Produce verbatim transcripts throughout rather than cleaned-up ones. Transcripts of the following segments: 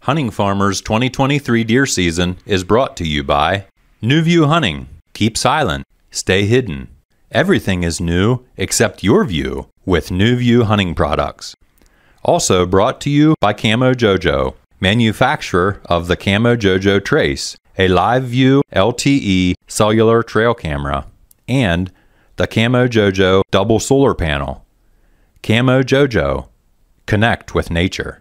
Hunting Farmers twenty twenty-three deer season is brought to you by New View Hunting. Keep silent. Stay hidden. Everything is new except your view with New View Hunting products. Also brought to you by Camo Jojo, manufacturer of the Camo Jojo Trace, a live view L T E cellular trail camera, and the Camo Jojo double solar panel. Camo Jojo. Connect with nature.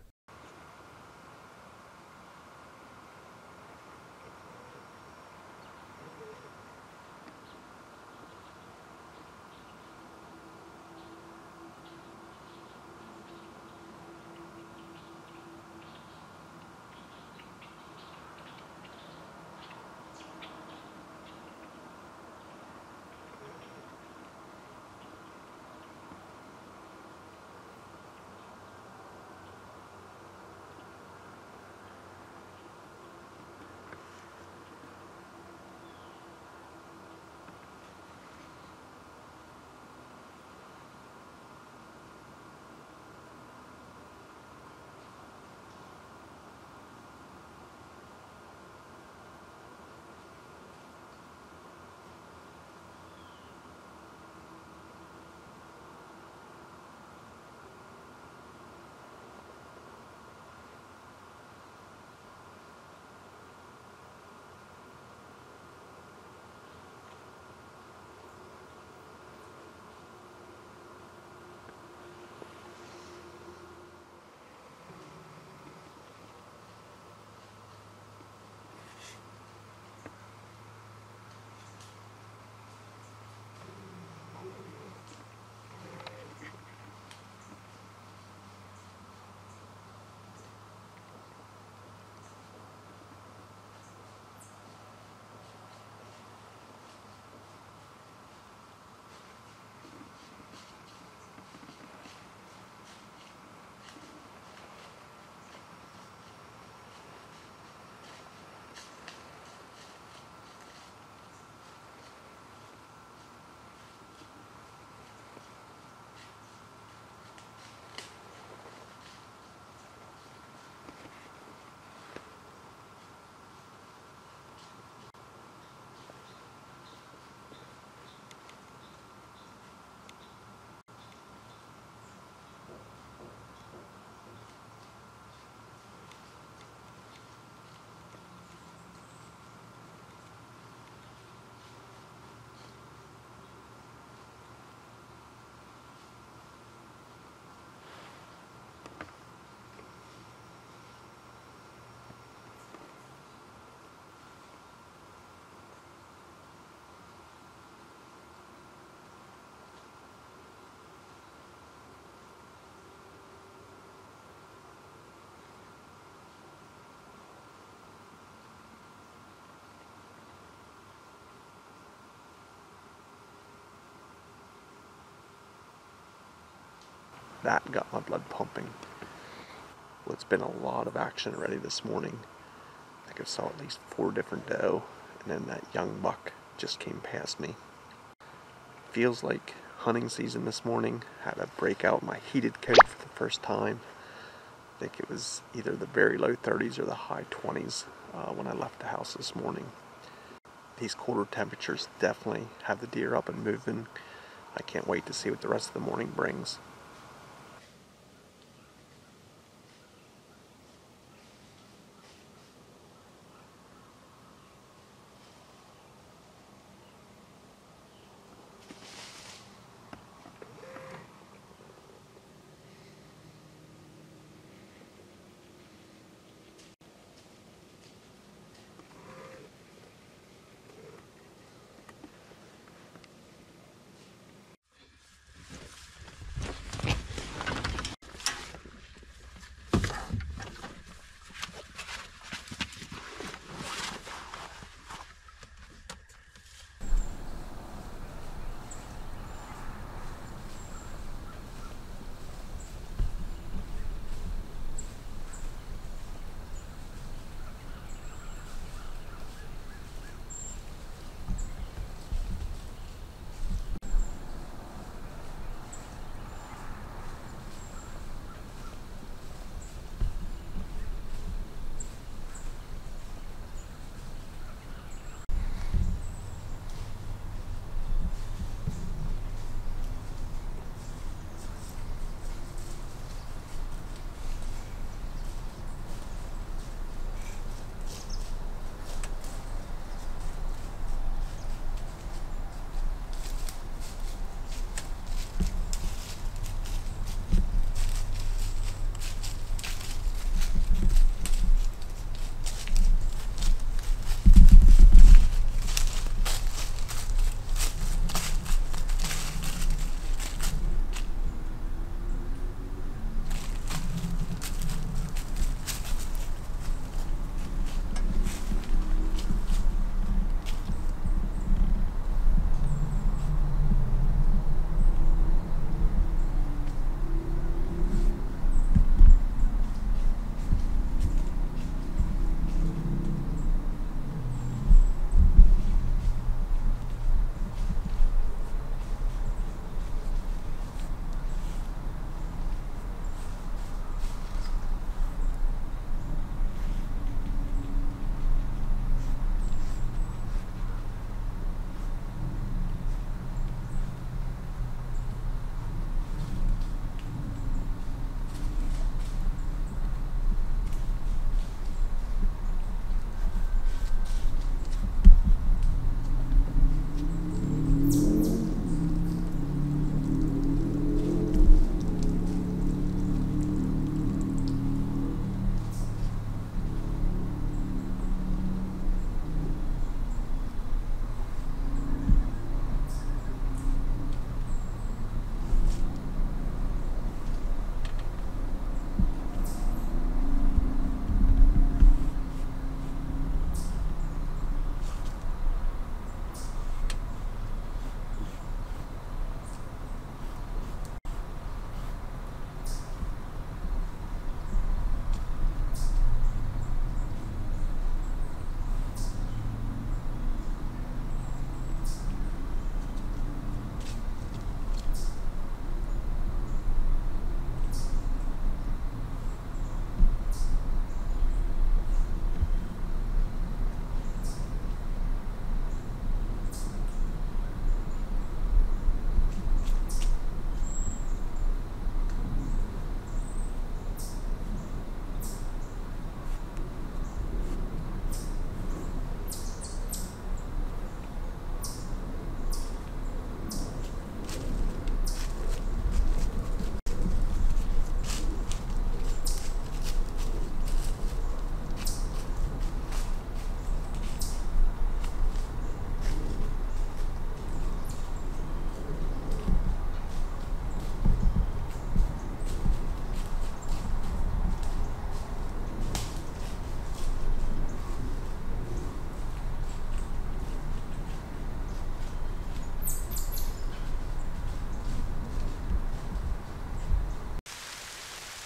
That got my blood pumping. Well, it's been a lot of action already this morning. I think I saw at least four different doe, and then that young buck just came past me. Feels like hunting season this morning. Had to break out my heated coat for the first time. I think it was either the very low thirties or the high twenties uh, when I left the house this morning. These colder temperatures definitely have the deer up and moving. I can't wait to see what the rest of the morning brings.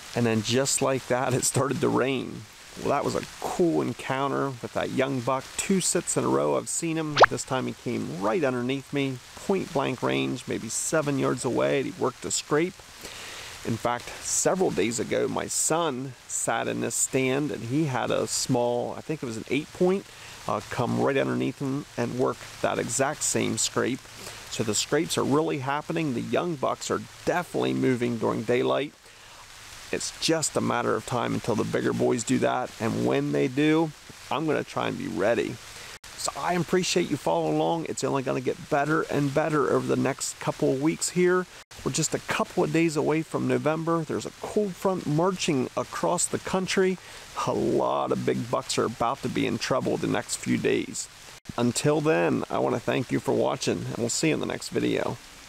And then just like that, it started to rain. Well, that was a cool encounter with that young buck. Two sits in a row I've seen him. This time he came right underneath me, point blank range, maybe seven yards away. He worked a scrape. In fact, several days ago, my son sat in this stand and he had a small, I think it was an eight point, uh, come right underneath him and work that exact same scrape. So the scrapes are really happening. The young bucks are definitely moving during daylight. It's just a matter of time until the bigger boys do that. And when they do, I'm going to try and be ready. So I appreciate you following along. It's only going to get better and better over the next couple of weeks here. We're just a couple of days away from November. There's a cold front marching across the country. A lot of big bucks are about to be in trouble the next few days. Until then, I want to thank you for watching, and we'll see you in the next video.